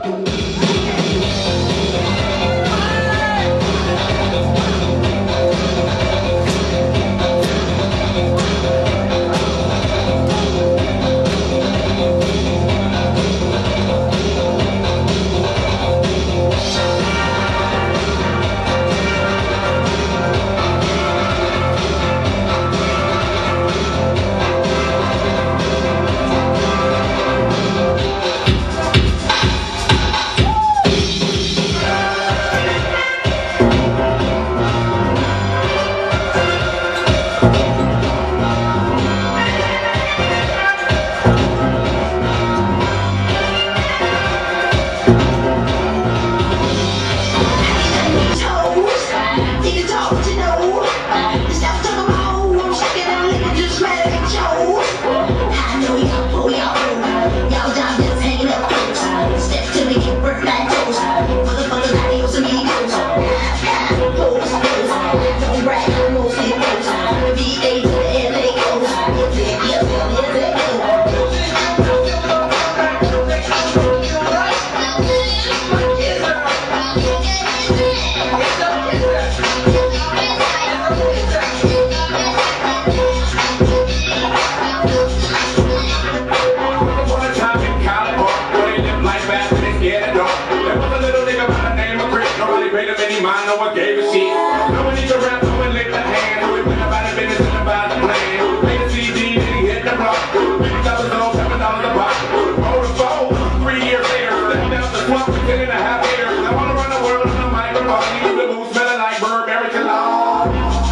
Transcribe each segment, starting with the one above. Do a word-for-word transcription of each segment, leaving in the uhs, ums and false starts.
mind, no one gave a shit. No one need to rap, no one licked the hand. No one went about the business and about the plan. Made a C D, then he hit the block. fifty dollars on, seven dollars a pop. Roll the phone, three years later. Left down the swamp for ten and a half years. I wanna run the world on a microphone. Leave the booth smelling like Burberry cologne.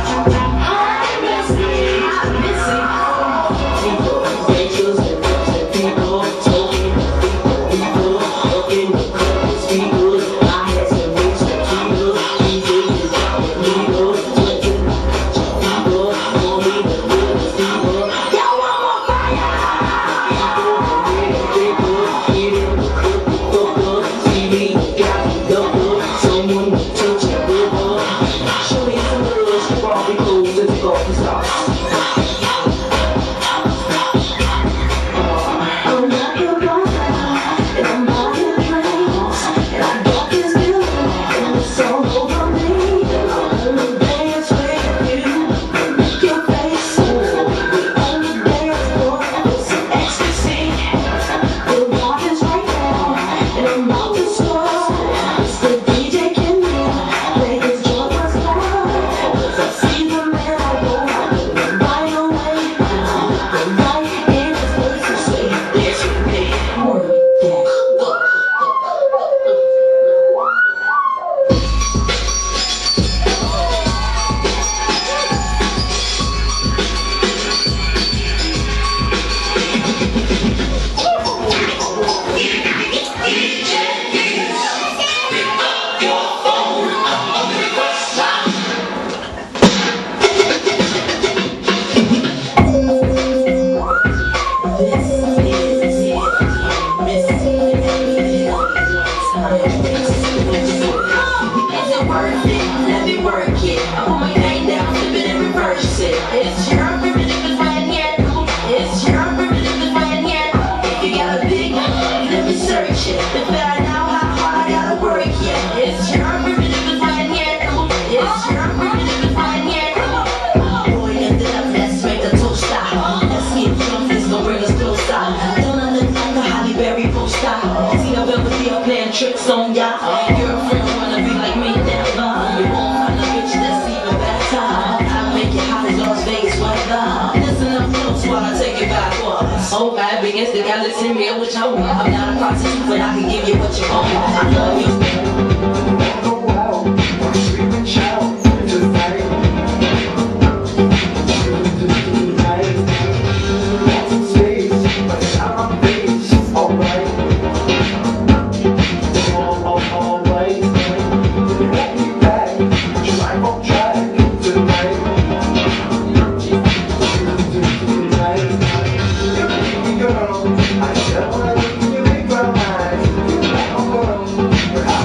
I miss it, I miss it. People, pictures, and books, and people talking. People, talking, the couple speakers. I had some rich tequila. D J is out with legal. Twisting, people, for me, the realest people. Yo, I'm on fire! People, people, get in the cook, fuck up. See me, got me double. Someone touch it, rip up. Show me some love, strip off the clothes and take off the socks. I'm not your brother, and I'm not your friend, and I got this feeling, and it's all over me. I'm gonna dance with you, make your face move. We on the dance floor with some ecstasy. The water's right now, and I'm about to score. It's the D J Kennedy, play his joint was loud. Cause I see the man I go, right away. I'm right in his face and say, dance with me, work that. Let me work it. I put my name down, flip it and reverse it. It's your primitive is right here. It's your primitive is right here. If you got a big one, let me search it. To find out how hard I gotta work it. It's your primitive is right here. It's your primitive is right here. Boy, lift it up, let's make the toast stop. Let's get drunk, it's gonna bring us closer. Don't I look like a Halle Berry poster? See no velvet up playing tricks on ya. Girlfriend wanna be like me, never. You won't find a bitch that's even better. I make it hot as Las Vegas weather. Listen up close while I take it backwards. Oh, I begins to gotta listen me what you want. I'm not a prostitute, but I can give you what you want. I love you. I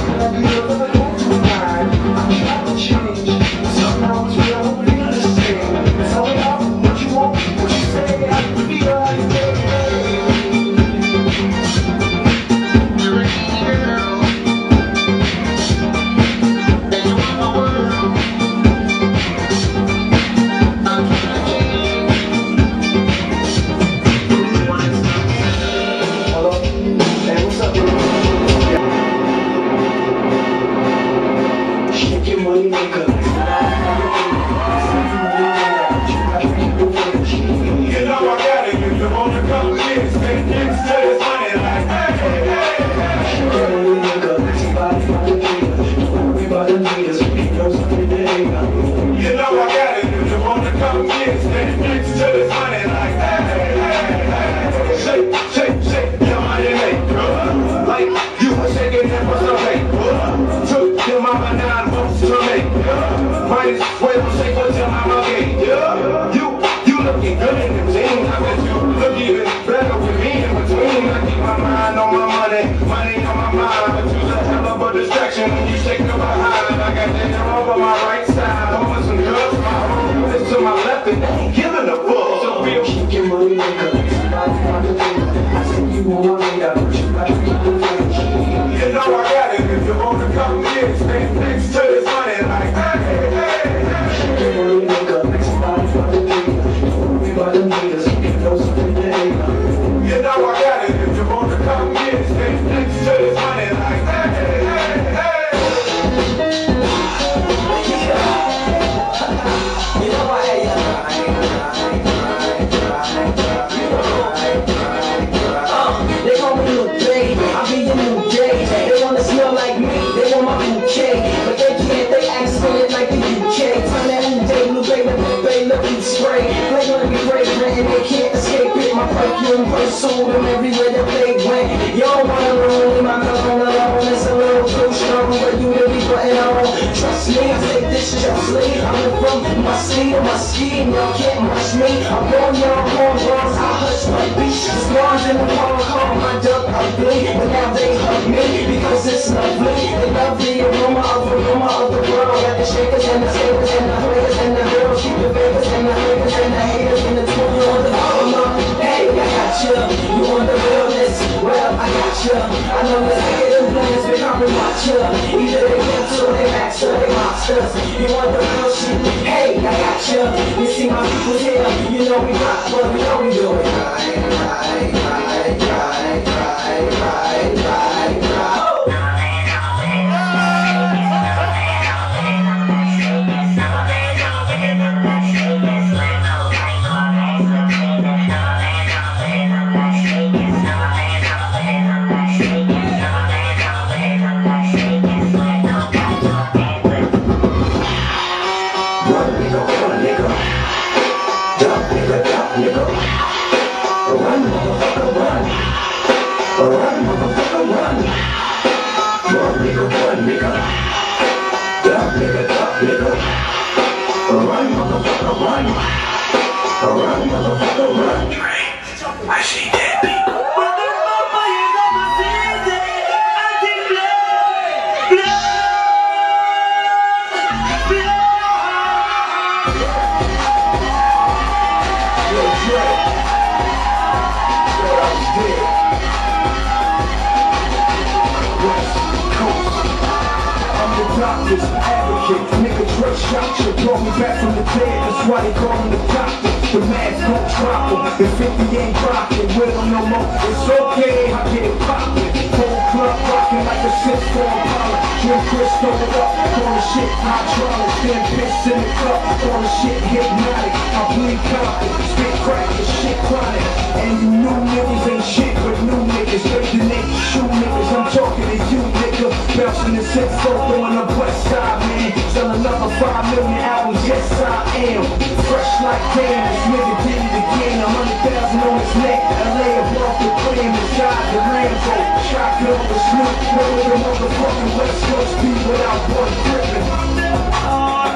You know I got it. If you want to come get stand next to this money like hey, hey, hey. Shake, shake, shake your money make good. Like you were shaking that for some make good. Took your mama nine months to make good. Might as well shake what your mama gave you. You, you looking good in them jeans. I bet you look even better with me in between. I keep my mind on my money, money on my mind. But you's a hell of a distraction when you shake your behind. I got that over my right side, over some girls, my home. It's to my left and they ain't giving a fuck. So feel keep your money maker. I see you on my radar, but you got to keep the money. you know I got it. If you want to come in, stand next to this money like hey, hey, hey. Keep your money maker. Somebody find the nigga. Don't worry about them niggas. You know something they ain't. You know I got it. If you want to come in, stand next to this money like hey, hey, hey. You know I hate ya. Uh, they call me Lil Baby, I be your new day. They wanna smell like me, they want my bouquet. But they can't, they act spinning like the U K. Turn that new day, Lil Baby, Lil Baby, look you spray. Play gonna be fragrant and they can't escape it. My perfume pursued them everywhere that they went. You don't wanna ruin my cologne alone. It's a little too strong for you to be putting on. Trust me, I take this justly. I'm from my seat on my ski and y'all can't rush me. I'm on y'all horn runs, I hush my beach. The stars in the car call my duck ugly, but now they hug me because it's lovely. They love the aroma of the aroma of the world. Got the shakers and the skakers and the players and the girls. Keep the bakers and the haters and the haters and the twenty on the armor. Hey, I got you. You want the realness? Well, I got you. I know this negative plans become a watcher. Either they cancel, they max or they monsters. You want the real shit? Hey, I got you. You see my people here, you know we rock, but we know we do it. Right, right, right, right, right, right, right, right. I see dead people. Doctors, advocate, nigga Dre shot you, brought me back from the dead, that's why they call him the doctor. The mask don't drop him, if fifty ain't rockin', with him no more, it's okay, I get it poppin'. Whole club rockin' like a six for Apollo. Drink Chris, throw it up, on the shit hydraulic, then piss in the cup, on the shit hypnotic. I bleed copper, spit crack, the shit chronic. And you new niggas ain't shit, but new niggas, straight to naked shoe niggas, I'm talking to you nigga. Bouncing the six four on the west side, man. Sell another five million albums, yes I am. Fresh like damn, this nigga did it again. A hundred thousand on his neck, L A above the cream, and God the Rambo. Shotgun with Snoop, no the motherfucking West Coast beat without one gripping.